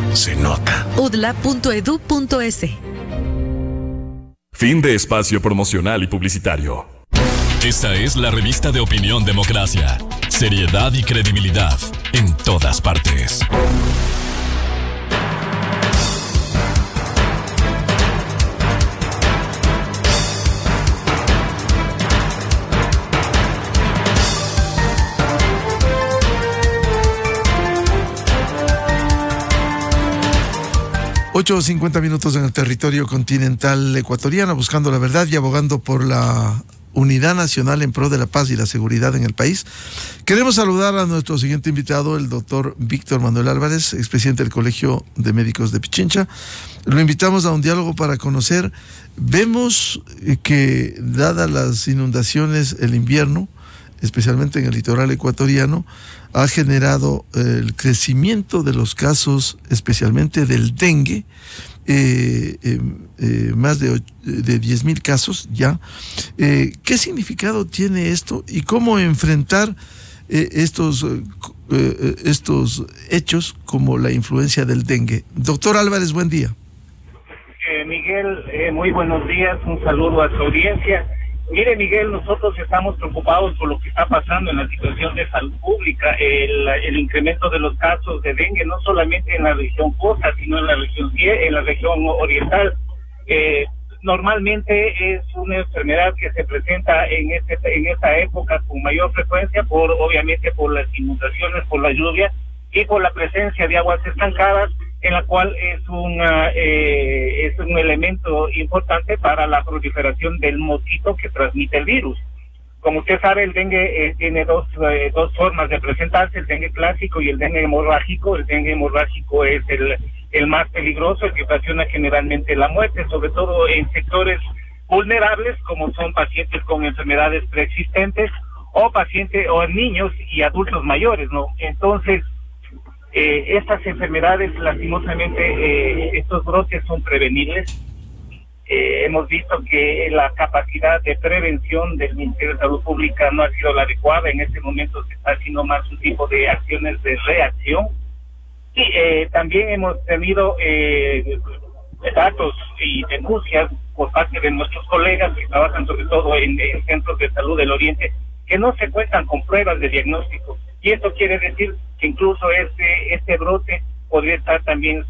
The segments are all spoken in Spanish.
se nota. udla.edu.es. Fin de espacio promocional y publicitario. Esta es la revista de Opinión Democracia. Seriedad y credibilidad en todas partes. Ocho 50 minutos en el territorio continental ecuatoriano, buscando la verdad y abogando por la unidad nacional en pro de la paz y la seguridad en el país. Queremos saludar a nuestro siguiente invitado, el doctor Víctor Manuel Álvarez, expresidente del Colegio de Médicos de Pichincha. Lo invitamos a un diálogo para conocer. Vemos que, dadas las inundaciones, el invierno, especialmente en el litoral ecuatoriano, ha generado el crecimiento de los casos, especialmente del dengue, más de 10.000 casos ya. ¿Qué significado tiene esto y cómo enfrentar estos hechos como la influencia del dengue? Doctor Álvarez, buen día. Miguel, muy buenos días, un saludo a su audiencia. Mire, Miguel, nosotros estamos preocupados por lo que está pasando en la situación de salud pública, el incremento de los casos de dengue, no solamente en la región costa, sino en la región oriental. Normalmente es una enfermedad que se presenta en esta época con mayor frecuencia, obviamente por las inundaciones, por la lluvia y por la presencia de aguas estancadas, en la cual es un elemento importante para la proliferación del mosquito que transmite el virus. Como usted sabe, el dengue tiene dos formas de presentarse, el dengue clásico y el dengue hemorrágico. El dengue hemorrágico es el más peligroso, el que ocasiona generalmente la muerte, sobre todo en sectores vulnerables, como son pacientes con enfermedades preexistentes o niños y adultos mayores, ¿no? Entonces, estas enfermedades, lastimosamente, estos brotes son prevenibles. Hemos visto que la capacidad de prevención del Ministerio de Salud Pública no ha sido la adecuada. En este momento se está haciendo más un tipo de acciones de reacción. Y también hemos tenido datos y denuncias por parte de nuestros colegas que trabajan sobre todo en centros de salud del Oriente, que no se cuentan con pruebas de diagnóstico. Y esto quiere decir que incluso este brote podría estar también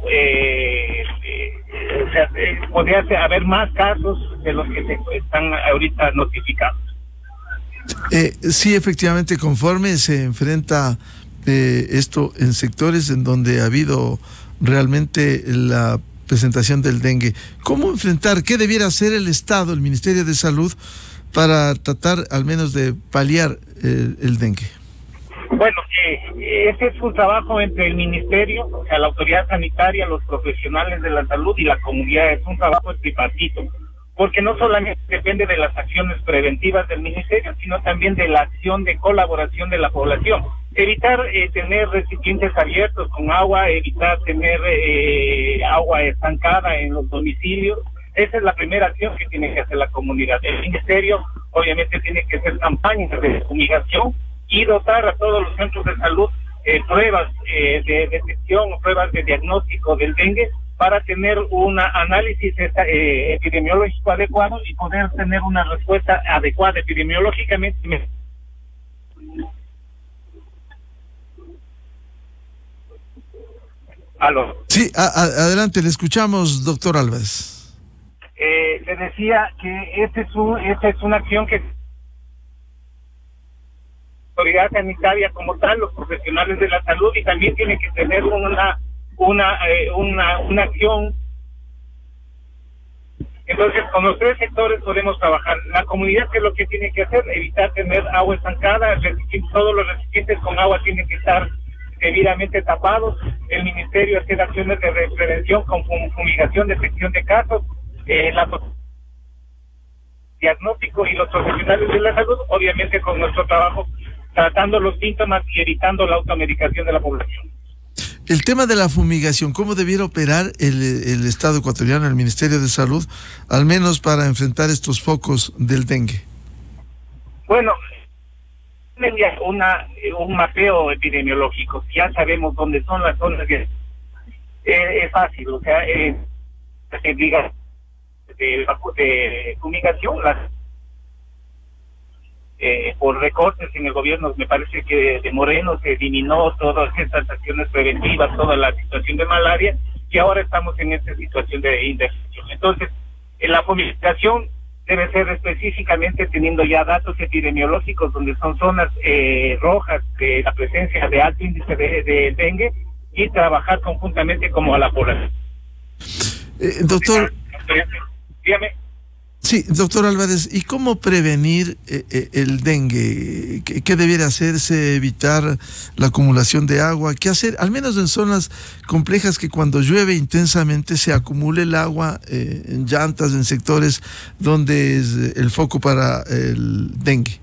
podría haber más casos de los que se están ahorita notificados. Sí, efectivamente, conforme se enfrenta esto en sectores en donde ha habido realmente la presentación del dengue, ¿cómo enfrentar? ¿Qué debiera hacer el Estado, el Ministerio de Salud, para tratar al menos de paliar el dengue? Bueno, ese es un trabajo entre el Ministerio, o sea, la autoridad sanitaria, los profesionales de la salud y la comunidad. Es un trabajo tripartito, porque no solamente depende de las acciones preventivas del Ministerio, sino también de la acción de colaboración de la población. Evitar tener recipientes abiertos con agua, evitar tener agua estancada en los domicilios. Esa es la primera acción que tiene que hacer la comunidad. El Ministerio obviamente tiene que hacer campañas de fumigación y dotar a todos los centros de salud pruebas de detección, pruebas de diagnóstico del dengue, para tener un análisis epidemiológico adecuado y poder tener una respuesta adecuada epidemiológicamente. ¿Aló? Sí, adelante, le escuchamos, doctor Álvarez. Le decía que esta es una acción que la autoridad sanitaria como tal, los profesionales de la salud, y también tiene que tener una acción. Entonces, con los tres sectores podemos trabajar. La comunidad, ¿qué es lo que tiene que hacer? Evitar tener agua estancada. Todos los recipientes con agua tienen que estar debidamente tapados. El Ministerio hacer acciones de prevención con fumigación, detección de casos, diagnóstico, y los profesionales de la salud, obviamente con nuestro trabajo, tratando los síntomas y evitando la automedicación de la población. El tema de la fumigación, ¿cómo debiera operar el Estado ecuatoriano, el Ministerio de Salud, al menos para enfrentar estos focos del dengue? Bueno, un mapeo epidemiológico. Ya sabemos dónde son las zonas Es fácil, o sea, se diga de fumigación, por recortes en el gobierno, me parece que de Moreno se eliminó todas estas acciones preventivas, toda la situación de malaria, y ahora estamos en esta situación de indefensión. Entonces, la fumigación debe ser específicamente teniendo ya datos epidemiológicos donde son zonas rojas de la presencia de alto índice de dengue, y trabajar conjuntamente como a la población. Doctor, dígame. Sí, doctor Álvarez, ¿y cómo prevenir el dengue? ¿Qué debiera hacerse? ¿Evitar la acumulación de agua? ¿Qué hacer? Al menos en zonas complejas que cuando llueve intensamente se acumule el agua en llantas, en sectores donde es el foco para el dengue.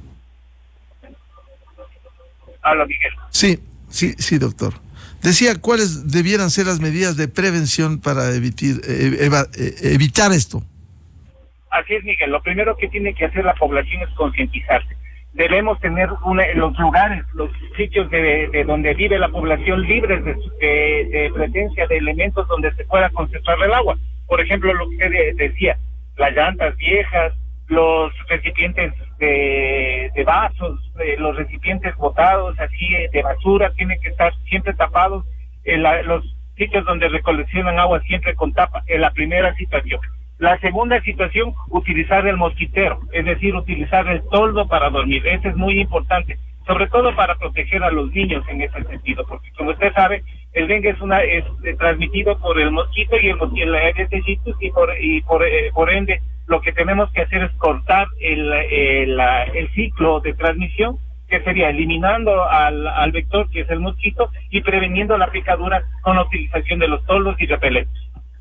Habla Miguel. Sí, doctor. Decía, ¿cuáles debieran ser las medidas de prevención para evitar esto? Así es, Miguel. Lo primero que tiene que hacer la población es concientizarse. Debemos tener los lugares, los sitios de donde vive la población libres de presencia de elementos donde se pueda concentrar el agua. Por ejemplo, lo que usted decía, las llantas viejas, los recipientes de vasos, los recipientes botados, así de basura, tienen que estar siempre tapados. Los sitios donde recoleccionan agua siempre con tapa, en la primera situación. La segunda situación, utilizar el mosquitero, es decir, utilizar el toldo para dormir. Eso es muy importante, sobre todo para proteger a los niños en ese sentido, porque como usted sabe, el dengue es transmitido por el mosquito y el Aedes aegypti, y por ende lo que tenemos que hacer es cortar el ciclo de transmisión, que sería eliminando al vector, que es el mosquito, y preveniendo la picadura con la utilización de los toldos y repelentes.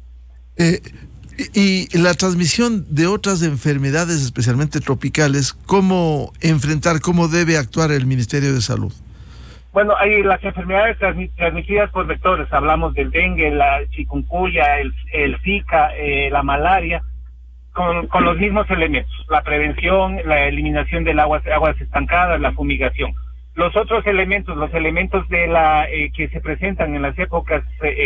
Y la transmisión de otras enfermedades, especialmente tropicales, ¿cómo debe actuar el Ministerio de Salud? Bueno, hay las enfermedades transmitidas por vectores. Hablamos del dengue, la chikungunya, el Zika, la malaria, con los mismos elementos: la prevención, la eliminación de aguas estancadas, la fumigación. Los otros elementos, los elementos que se presentan en las épocas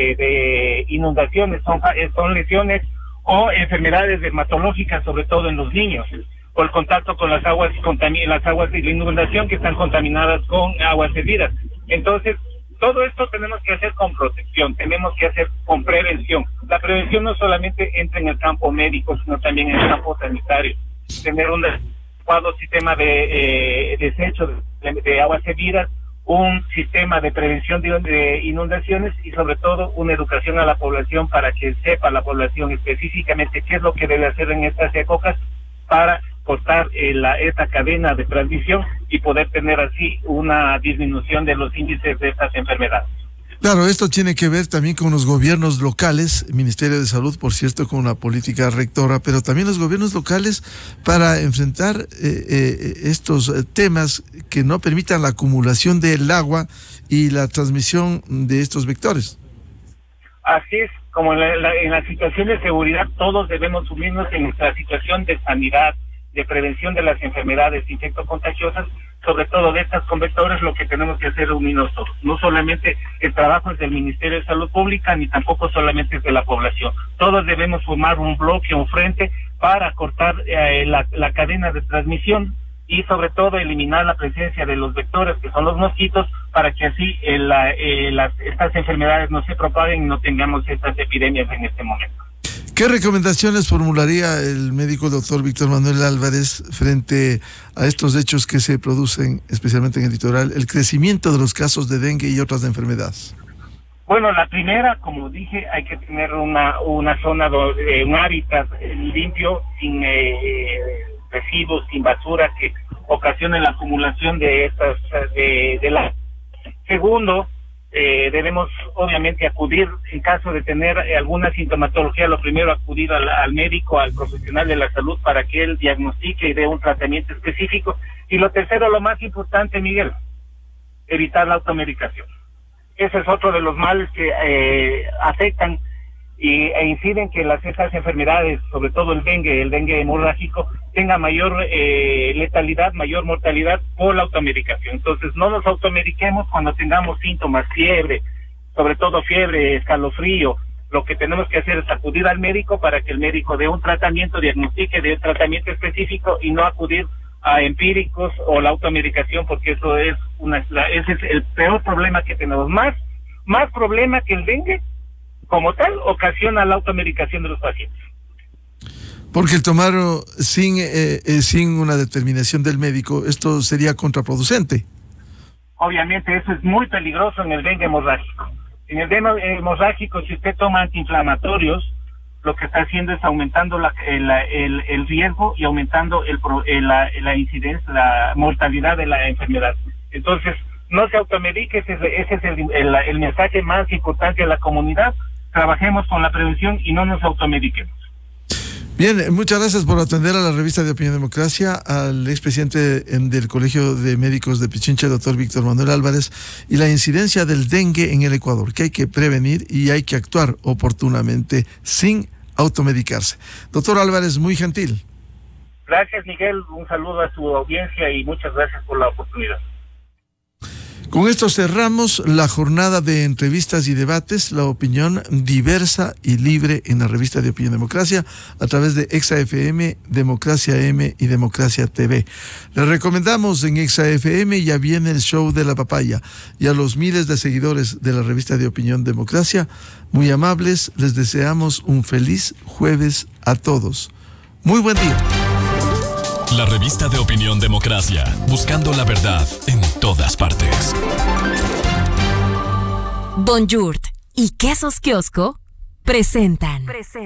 de inundaciones, son lesiones o enfermedades dermatológicas, sobre todo en los niños, o el contacto con las aguas de la inundación que están contaminadas con aguas hervidas. Entonces, todo esto tenemos que hacer con protección, tenemos que hacer con prevención. La prevención no solamente entra en el campo médico, sino también en el campo sanitario. Tener un adecuado sistema de desecho de aguas hervidas, un sistema de prevención de inundaciones, y sobre todo una educación a la población para que sepa la población específicamente qué es lo que debe hacer en estas épocas para cortar esta cadena de transmisión y poder tener así una disminución de los índices de estas enfermedades. Claro, esto tiene que ver también con los gobiernos locales, el Ministerio de Salud, por cierto, con una política rectora, pero también los gobiernos locales para enfrentar estos temas que no permitan la acumulación del agua y la transmisión de estos vectores. Así es, como en la situación de seguridad, todos debemos unirnos en nuestra situación de sanidad, de prevención de las enfermedades infectocontagiosas, sobre todo de estas con vectores. Lo que tenemos que hacer es unirnos todos. No solamente el trabajo es del Ministerio de Salud Pública, ni tampoco solamente es de la población. Todos debemos formar un bloque, un frente, para cortar la cadena de transmisión y sobre todo eliminar la presencia de los vectores, que son los mosquitos, para que así estas enfermedades no se propaguen y no tengamos estas epidemias en este momento. ¿Qué recomendaciones formularía el médico doctor Víctor Manuel Álvarez frente a estos hechos que se producen, especialmente en el litoral, el crecimiento de los casos de dengue y otras enfermedades? Bueno, la primera, como dije, hay que tener una zona, un hábitat limpio, sin residuos, sin basura que ocasionen la acumulación de estas Segundo, debemos obviamente acudir en caso de tener alguna sintomatología. Lo primero, acudir al médico, al profesional de la salud, para que él diagnostique y dé un tratamiento específico. Y lo tercero, lo más importante, Miguel, evitar la automedicación. Ese es otro de los males que afectan e inciden que estas enfermedades, sobre todo el dengue hemorrágico, tenga mayor letalidad, mayor mortalidad por la automedicación. Entonces, no nos automediquemos cuando tengamos síntomas, fiebre, sobre todo fiebre, escalofrío, lo que tenemos que hacer es acudir al médico para que el médico dé un tratamiento, diagnostique, dé un tratamiento específico y no acudir a empíricos o la automedicación, porque eso es ese es el peor problema que tenemos. Más problema que el dengue, como tal, ocasiona la automedicación de los pacientes. Porque el tomarlo sin una determinación del médico, esto sería contraproducente. Obviamente eso es muy peligroso en el dengue hemorrágico. En el dengue hemorrágico, si usted toma antiinflamatorios, lo que está haciendo es aumentando el riesgo y aumentando la incidencia, la mortalidad de la enfermedad. Entonces, no se automedique, ese es el mensaje más importante a la comunidad. Trabajemos con la prevención y no nos automediquemos. Bien, muchas gracias por atender a la revista de Opinión Democracia, al expresidente del Colegio de Médicos de Pichincha, doctor Víctor Manuel Álvarez, y la incidencia del dengue en el Ecuador, que hay que prevenir y hay que actuar oportunamente sin automedicarse. Doctor Álvarez, muy gentil. Gracias, Miguel, un saludo a su audiencia y muchas gracias por la oportunidad. Con esto cerramos la jornada de entrevistas y debates, la opinión diversa y libre en la revista de Opinión Democracia a través de ExaFM, Democracia M y Democracia TV. Les recomendamos en ExaFM, ya viene el show de la papaya, y a los miles de seguidores de la revista de Opinión Democracia, muy amables, les deseamos un feliz jueves a todos. Muy buen día. La revista de Opinión Democracia, buscando la verdad en todas partes. Bonjour y Quesos Kiosco presentan.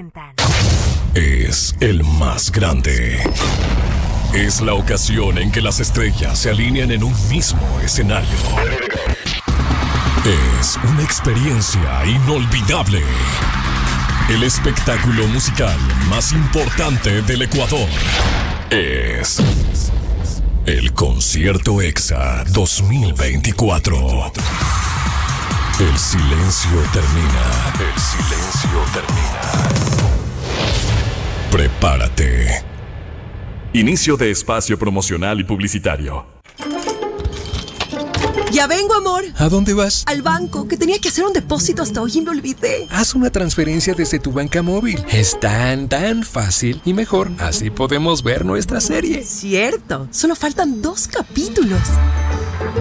Es el más grande. Es la ocasión en que las estrellas se alinean en un mismo escenario. Es una experiencia inolvidable. El espectáculo musical más importante del Ecuador es el Concierto Exa 2024. El silencio termina. El silencio termina. Prepárate. Inicio de espacio promocional y publicitario. Ya vengo, amor. ¿A dónde vas? Al banco, que tenía que hacer un depósito hasta hoy y me olvidé. Haz una transferencia desde tu banca móvil. Es tan fácil y mejor. Así podemos ver nuestra serie. Cierto, solo faltan 2 capítulos.